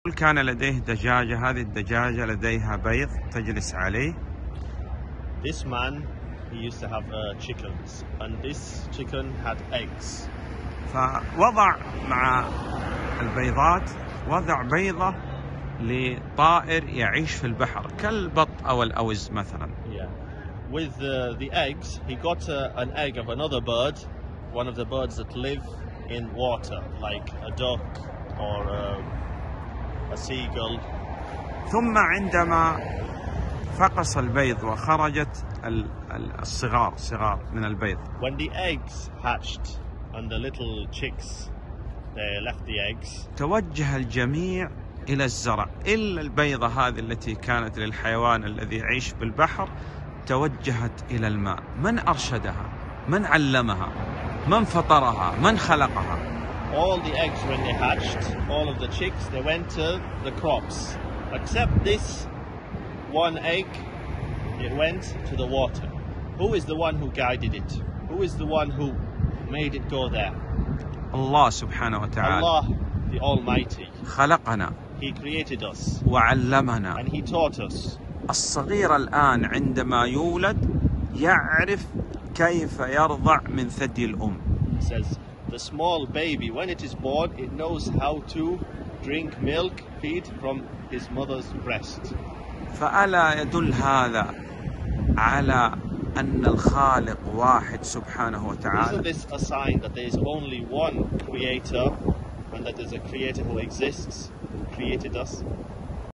كان لديه دجاجة، هذه الدجاجة لديها بيض تجلس عليه. This man, he used to have chickens, and this chicken had eggs. فوضع مع البيضات وضع بيضة لطائر يعيش في البحر كالبط أو الأوز مثلا. Yeah. With the eggs, he got an egg of another bird, one of the birds that live in water, like a duck or a seagull. ثم عندما فقس البيض وخرجت الصغار من البيض. When the eggs hatched and the little chicks, they left the eggs. توجه الجميع إلى الزرع إلا البيضة هذه التي كانت للحيوان الذي يعيش بالبحر توجهت إلى الماء. من أرشدها؟ من علمها؟ من فطرها؟ من خلقها؟ All the eggs, when they hatched, all of the chicks, they went to the crops. Except this one egg, it went to the water. Who is the one who guided it? Who is the one who made it go there? الله سبحانه وتعالى. Allah, the Almighty. خلقنا. He created us. وعلمنا. And He taught us. الصغير الآن عندما يولد يعرف كيف يرضع من ثدي الأم. It says, the small baby, when it is born, it knows how to drink milk, feed from his mother's breast. فألا يدل هذا على أن الخالق واحد سبحانه وتعالى؟ Isn't this a sign that there is only one creator and that there's a creator who exists, who created us?